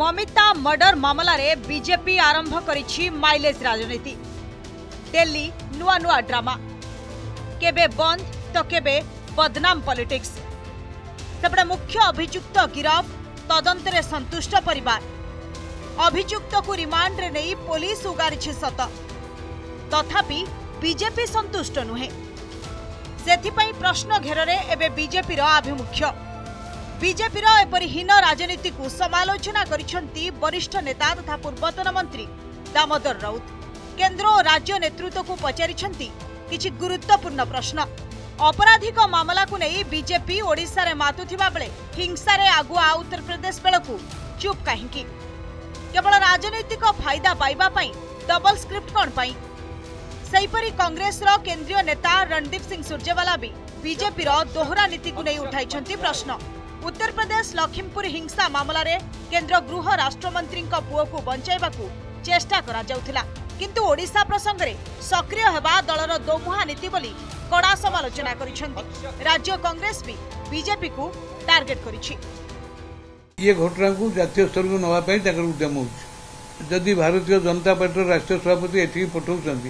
Mamita murder मामला रे BJP आरंभ करिछि माइलेज राजनीति। दिल्ली नुआ नुआ ड्रामा, केबे बंद तो केबे बदनाम पॉलिटिक्स। सेपटे मुख्य अभियुक्त गिरफ, तदंतरे संतुष्ट परिवार। अभियुक्त को रिमांड रे नहीं पुलिस उगारिछि सत, तथापि बीजेपी संतुष्ट नुहे। सेथिपई प्रश्न घेरे एबे बीजेपी रो आभिमुख्य। बीजेपी रो एपरि हीन राजनीति को समालोचना करिसंती वरिष्ठ नेता तथा पूर्वतन मंत्री दामोदर राउत। केंद्र और राज्य नेतृत्व को पचारिछंती किछि गुरुत्वपूर्ण प्रश्न। अपराधिक मामला को नहीं बीजेपी ओडिशा रे मातुथिबा बेले हिंसा रे आगुआ उत्तर प्रदेश बेलकू चुप काहेकि? केवल राजनीतिक फायदा पाइबा पई डबल स्क्रिप्ट कोन पई? सेहीपरि कांग्रेस रो केंद्रीय नेता रणदीप सिंह सुरजेवाला भी बीजेपी रो दोहरा नीति को नहीं उठाइछंती प्रश्न। उत्तर प्रदेश लखीमपुर हिंसा मामला रे केंद्र गृह राष्ट्रमंत्री पुओ को बंचाइबाकू चेष्टा करा जाउथिला, किंतु ओडिशा प्रसंग रे सक्रिय हेबा दलर दोमुहा नीति बोली कड़ा समालोचना करिसंती। राज्य कांग्रेस भी बीजेपी को टार्गेट करिछि। ये घटना को जातीय स्तर को नवा पई ताकर उद्यम होछि। जदि भारतीय जनता पार्टी राष्ट्रीय सभापति एठी पठाउछंती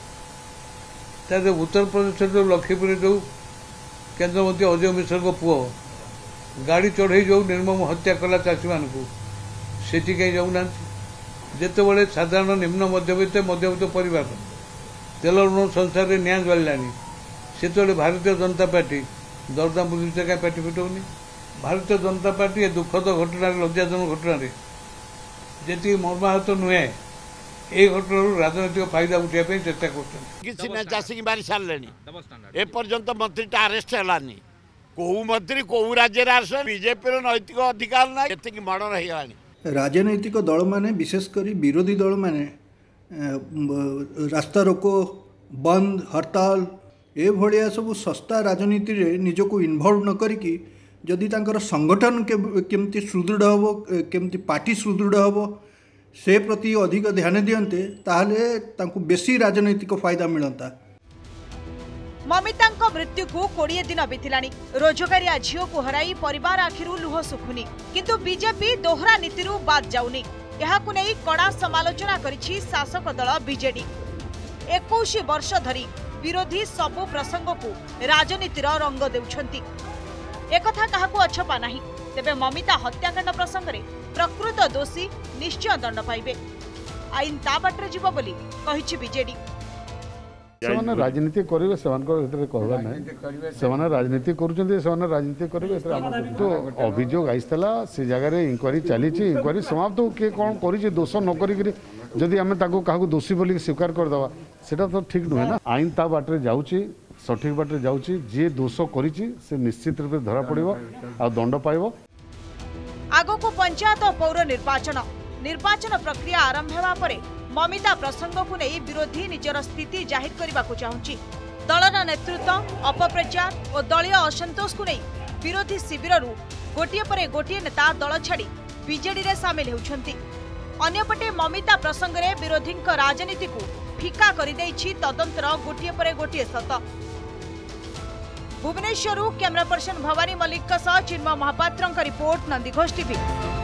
तारे उत्तर प्रदेश जो लखीपुर जो केंद्र मंत्री अजय मिश्र को पुओ गाड़ी चढ़ई जो निर्मम हत्या कला चाषी मान को सेठी कहीं जाऊना। जिते बड़े साधारण निम्न मध्यवित्त परिवार तेल ऋण संसार में न्याय गलानी से भारतीय जनता पार्टी दरदाम बुद्धि कहीं पार्टी फिटाऊनी। भारतीय जनता पार्टी ए दुखद घटना लज्जाजनक घटना जी मर्माहत नुहे ए घटना राजनैतिक फायदा उठाई चेष्टा कर चाषी मारी सारे एपर्यंत मंत्रीटा अरेस्ट है। कौ मंत्री कौ राज्य बीजेपी नैतिक अधिकार ना मर्डर हो। राजनैतिक दल माने विशेषकर विरोधी दल माने रास्ता रोको बंद हड़ताल ए भलिया सब सस्ता राजनीति रे निजको इन्वॉल्व न करिकी जदि तांकर संगठन केमती सुदृढ़ हो केमती पार्टी सुदृढ़ हो से प्रति अधिक ध्यान दियंते ताहले तांको बेसी राजनैतिक फायदा मिलता। ममिता मृत्यु को 20 दिन बीतिलानी। रोजगारिया झील को हराई परिवार आखिरु लुह सुखुनी, किंतु बीजेपी दोहरा नीतिरु बाद जाउनी। एहाकु नै कड़ा समालोचना करिछि शासक दल बीजेडी। 21 वर्ष धरी विरोधी सबु प्रसंग को राजनीतिर रंग देउछंती। एकथा काहाकु अछपा नाही। तेबे ममिता हत्याकांड प्रसंग रे प्रकृत दोषी निश्चय दंड पाइबे। आईन ता बाटरे जीव बोली कहिछि बीजेडी। से राजनीति करेंगे से कहवा ना से राजनीति कर राजनीति करेंगे तो अभियोग आईला से जगह इंक्वारी चली इंक्वारी समाप्त किए कौन कर दोष न करी आम क्या दोषी बोल स्वीकार करदे सेटा तो ठीक नुहे ना। आईन ता बाटे जाऊँगी सठिक बाटे जाऊँगी जी दोष कर निश्चित रूप धरा पड़ो आ दंड पाइब। आगो पंचायत और पौर निर्वाचन प्रक्रिया आरंभ होगा पर ममिता प्रसंग को नहीं विरोधी निजर स्थिति जाहिर करने को चाहूँगी। दलर नेतृत्व अपप्रचार और दलीय असंतोष को नहीं विरोधी शिविर गोटे पर गोटे नेता दल छाड़ी बीजेडी रे सामिल होउछंती। अन्यपटे ममिता प्रसंग रे विरोधी राजनीति को फिका कर तदंतर गोटे पर गोटे सत। Bhubaneswar camera person Bhavani Mallik Chinmay Mahapatra report, Nandighosh TV.